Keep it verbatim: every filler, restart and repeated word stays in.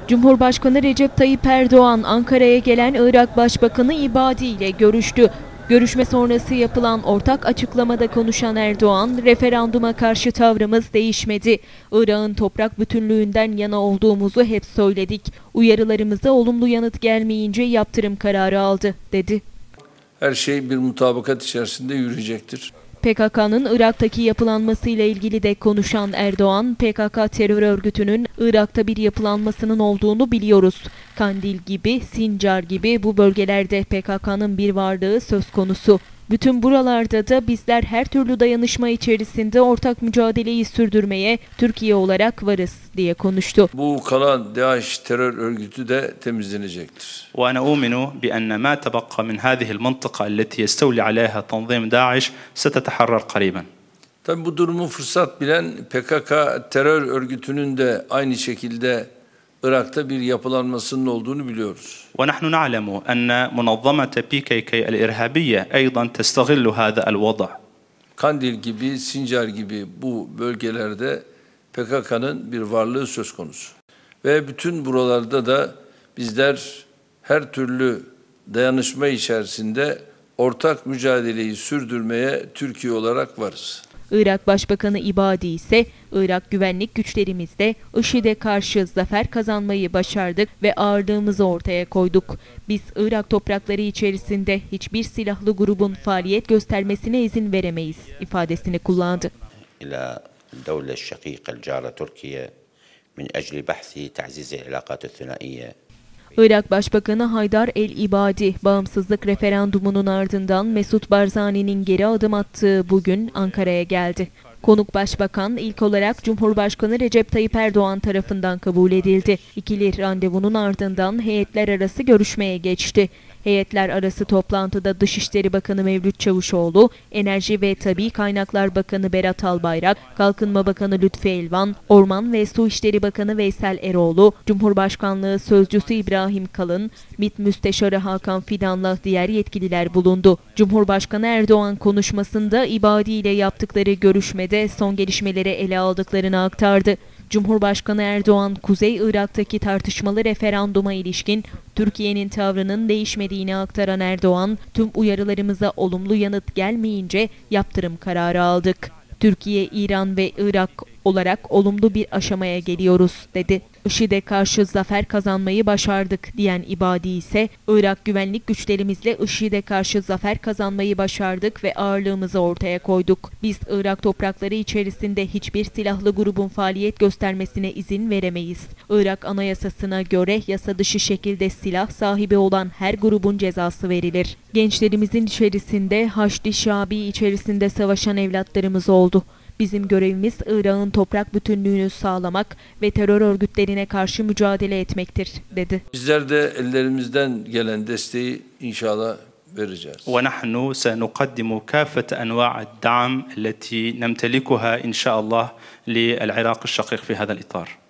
Cumhurbaşkanı Recep Tayyip Erdoğan Ankara'ya gelen Irak Başbakanı İbadi ile görüştü. Görüşme sonrası yapılan ortak açıklamada konuşan Erdoğan, referanduma karşı tavrımız değişmedi. Irak'ın toprak bütünlüğünden yana olduğumuzu hep söyledik. Uyarılarımıza olumlu yanıt gelmeyince yaptırım kararı aldı, dedi. Her şey bir mutabakat içerisinde yürüyecektir. P K K'nın Irak'taki yapılanmasıyla ilgili de konuşan Erdoğan, P K K terör örgütünün Irak'ta bir yapılanmasının olduğunu biliyoruz. Kandil gibi, Sincar gibi bu bölgelerde P K K'nın bir varlığı söz konusu. Bütün buralarda da bizler her türlü dayanışma içerisinde ortak mücadeleyi sürdürmeye Türkiye olarak varız, diye konuştu. Bu kalan DAEŞ terör örgütü de temizlenecektir. وأنا أؤمن بأن ما تبقى من هذه المنطقة التي يستولي عليها تنظيم داعش ستتحرر قريبا. Tabii bu durumu fırsat bilen P K K terör örgütünün de aynı şekilde Irak'ta bir yapılanmasının olduğunu biliyoruz. ونحن نعلم أن منظمة بي كي كي الإرهابية أيضا تستغل هذا الوضع. Kandil gibi, Sincar gibi bu bölgelerde P K K'nın bir varlığı söz konusu. Ve bütün buralarda da bizler her türlü dayanışma içerisinde ortak mücadeleyi sürdürmeye Türkiye olarak varız. Irak Başbakanı İbadi ise, Irak güvenlik güçlerimizle IŞİD'e karşı zafer kazanmayı başardık ve ağırlığımızı ortaya koyduk. Biz Irak toprakları içerisinde hiçbir silahlı grubun faaliyet göstermesine izin veremeyiz ifadesini kullandı. İlâ devle şakîkal câre Türkiye min ecli bahsi ta'zîzil ilâkâtu thunâiyye. Irak Başbakanı Haydar el-İbadi, bağımsızlık referandumunun ardından Mesut Barzani'nin geri adım attığı bugün Ankara'ya geldi. Konuk başbakan ilk olarak Cumhurbaşkanı Recep Tayyip Erdoğan tarafından kabul edildi. İkili randevunun ardından heyetler arası görüşmeye geçti. Heyetler arası toplantıda Dışişleri Bakanı Mevlüt Çavuşoğlu, Enerji ve Tabii Kaynaklar Bakanı Berat Albayrak, Kalkınma Bakanı Lütfi Elvan, Orman ve Su İşleri Bakanı Veysel Eroğlu, Cumhurbaşkanlığı Sözcüsü İbrahim Kalın, MİT Müsteşarı Hakan Fidan'la diğer yetkililer bulundu. Cumhurbaşkanı Erdoğan konuşmasında İbadi ile yaptıkları görüşmede son gelişmeleri ele aldıklarını aktardı. Cumhurbaşkanı Erdoğan, Kuzey Irak'taki tartışmalı referanduma ilişkin Türkiye'nin tavrının değişmediğini aktaran Erdoğan, tüm uyarılarımıza olumlu yanıt gelmeyince yaptırım kararı aldık. Türkiye, İran ve Irak olarak olumlu bir aşamaya geliyoruz, dedi. IŞİD'e karşı zafer kazanmayı başardık diyen İbadi ise, Irak güvenlik güçlerimizle IŞİD'e karşı zafer kazanmayı başardık ve ağırlığımızı ortaya koyduk. Biz Irak toprakları içerisinde hiçbir silahlı grubun faaliyet göstermesine izin veremeyiz. Irak Anayasası'na göre yasa dışı şekilde silah sahibi olan her grubun cezası verilir. Gençlerimizin içerisinde Haçlı Şabi içerisinde savaşan evlatlarımız oldu. Bizim görevimiz Irak'ın toprak bütünlüğünü sağlamak ve terör örgütlerine karşı mücadele etmektir, dedi. Bizler de ellerimizden gelen desteği inşallah vereceğiz. ونحن سنقدم كافة أنواع الدعم التي نمتلكها إن شاء الله للعراق الشقيق في هذا الإطار.